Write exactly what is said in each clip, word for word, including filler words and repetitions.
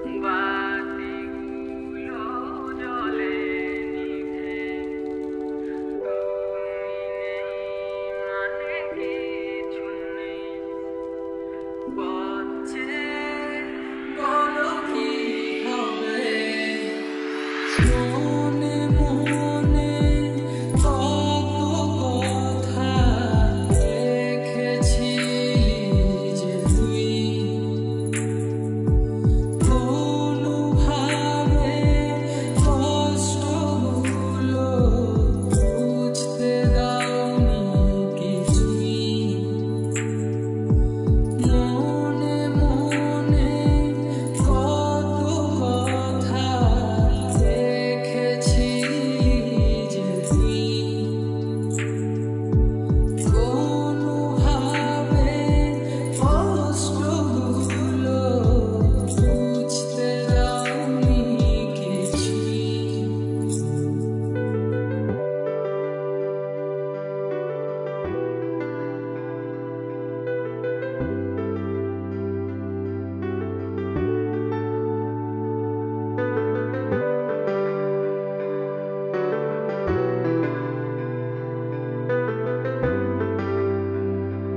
বাতিগুলো জ্বলে নিভে, তুমি নেই মানে কিছু নেই। পথ চেয়ে বলো কি হবে? মনে মনে কত কথা রেখেছি যে তুই কোনোভাবে কষ্টগুলো বুঝতে দাওনি কিছুই। মনে মনে কত কথা রেখেছি যে তুই কোনোভাবে কষ্টগুলো বুঝতে দাওনি কিছুই।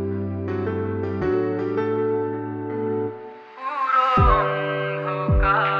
পুরো অন্ধকার